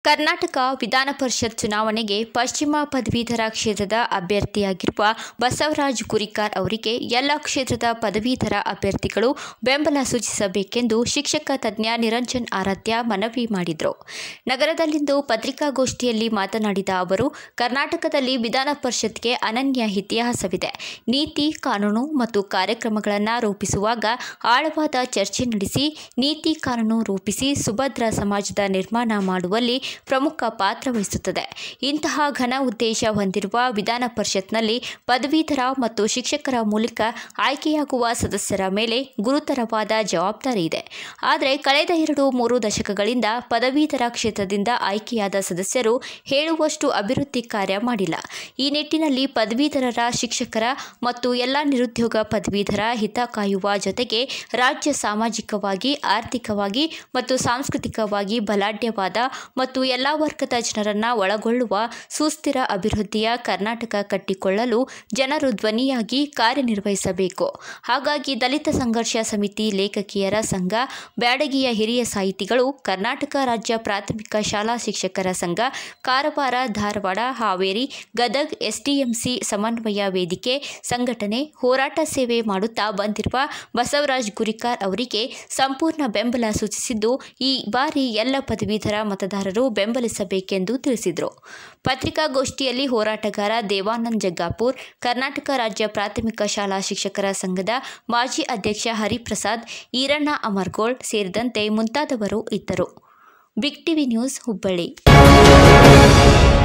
ಕರ್ನಾಟಕ ವಿಧಾನ ಪರಿಷತ್ ಚುನಾವಣೆಗೆ ಪಶ್ಚಿಮ ಪದವೀಧರ ಕ್ಷೇತ್ರದ ಅಭ್ಯರ್ಥಿಯಾಗಿರುವ ಬಸವರಾಜ್ ಗುರಿಕಾರ್ ಅವರಿಗೆ ಎಲ್ಲ ಕ್ಷೇತ್ರದ ಪದವೀಧರ ಅಭ್ಯರ್ಥಿಗಳು ಬೆಂಬಲ ಸೂಚಿಸಬೇಕೆಂದು ಶಿಕ್ಷಕ ತಜ್ಞ ನಿರಂಜನ್ ಆರಾಧ್ಯ ಮನವಿ ಮಾಡಿದರು. ನಗರದಲ್ಲಿಂದು ಪತ್ರಿಕಾಗೋಷ್ಠಿಯಲ್ಲಿ ಮಾತನಾಡಿದ ಅವರು, ಕರ್ನಾಟಕದಲ್ಲಿ ವಿಧಾನ ಪರಿಷತ್ಗೆ ಅನನ್ಯ ಇತಿಹಾಸವಿದೆ. ನೀತಿ, ಕಾನೂನು ಮತ್ತು ಕಾರ್ಯಕ್ರಮಗಳನ್ನು ರೂಪಿಸುವಾಗ ಆಳವಾದ ಚರ್ಚೆ ನಡೆಸಿ ನೀತಿ ಕಾನೂನು ರೂಪಿಸಿ ಸುಭದ್ರ ಸಮಾಜದ ನಿರ್ಮಾಣ ಮಾಡುವಲ್ಲಿ ಪ್ರಮುಖ ಪಾತ್ರ ವಹಿಸುತ್ತದೆ. ಇಂತಹ ಘನ ಉದ್ದೇಶ ಹೊಂದಿರುವ ವಿಧಾನ ಪರಿಷತ್ನಲ್ಲಿ ಪದವೀಧರ ಮತ್ತು ಶಿಕ್ಷಕರ ಮೂಲಕ ಆಯ್ಕೆಯಾಗುವ ಸದಸ್ಯರ ಮೇಲೆ ಗುರುತರವಾದ ಜವಾಬ್ದಾರಿ ಇದೆ. ಆದರೆ ಕಳೆದ 2-3 ದಶಕಗಳಿಂದ ಪದವೀಧರ ಕ್ಷೇತ್ರದಿಂದ ಆಯ್ಕೆಯಾದ ಸದಸ್ಯರು ಹೇಳುವಷ್ಟು ಅಭಿವೃದ್ಧಿ ಕಾರ್ಯ ಮಾಡಿಲ್ಲ. ಈ ನಿಟ್ಟಿನಲ್ಲಿ ಪದವೀಧರರ, ಶಿಕ್ಷಕರ ಮತ್ತು ಎಲ್ಲ ನಿರುದ್ಯೋಗ ಪದವೀಧರ ಹಿತ ಕಾಯುವ ಜೊತೆಗೆ ರಾಜ್ಯ ಸಾಮಾಜಿಕವಾಗಿ, ಆರ್ಥಿಕವಾಗಿ ಮತ್ತು ಸಾಂಸ್ಕೃತಿಕವಾಗಿ ಬಲಾಢ್ಯವಾದ ಮತ್ತು ಎಲ್ಲ ವರ್ಗದ ಜನರನ್ನು ಒಳಗೊಳ್ಳುವ ಸುಸ್ಥಿರ ಅಭಿವೃದ್ಧಿಯ ಕರ್ನಾಟಕ ಕಟ್ಟಿಕೊಳ್ಳಲು ಜನರು ಧ್ವನಿಯಾಗಿ ಕಾರ್ಯನಿರ್ವಹಿಸಬೇಕು. ಹಾಗಾಗಿ ದಲಿತ ಸಂಘರ್ಷ ಸಮಿತಿ, ಲೇಖಕಿಯರ ಸಂಘ, ಬ್ಯಾಡಗಿಯ ಹಿರಿಯ ಸಾಹಿತಿಗಳು, ಕರ್ನಾಟಕ ರಾಜ್ಯ ಪ್ರಾಥಮಿಕ ಶಾಲಾ ಶಿಕ್ಷಕರ ಸಂಘ, ಕಾರವಾರ, ಧಾರವಾಡ, ಹಾವೇರಿ, ಗದಗ್ ಎಸ್ಡಿಎಂಸಿ ಸಮನ್ವಯ ವೇದಿಕೆ ಸಂಘಟನೆ ಹೋರಾಟ ಸೇವೆ ಮಾಡುತ್ತಾ ಬಂದಿರುವ ಬಸವರಾಜ್ ಗುರಿಕಾರ್ ಅವರಿಗೆ ಸಂಪೂರ್ಣ ಬೆಂಬಲ ಸೂಚಿಸಿದ್ದು, ಈ ಬಾರಿ ಎಲ್ಲ ಪದವೀಧರ ಮತದಾರರು ಬೆಂಬಲಿಸಬೇಕೆಂದು ತಿಳಿಸಿದರು. ಪತ್ರಿಕಾಗೋಷ್ಠಿಯಲ್ಲಿ ಹೋರಾಟಗಾರ ದೇವಾನಂದ್ ಜಗ್ಗಾಪುರ್, ಕರ್ನಾಟಕ ರಾಜ್ಯ ಪ್ರಾಥಮಿಕ ಶಾಲಾ ಶಿಕ್ಷಕರ ಸಂಘದ ಮಾಜಿ ಅಧ್ಯಕ್ಷ ಹರಿಪ್ರಸಾದ್, ಈರಣ್ಣ ಅಮರ್ಗೋಳ್ ಸೇರಿದಂತೆ ಮುಂತಾದವರು ಇದ್ದರು. Big TV News, Hubballi.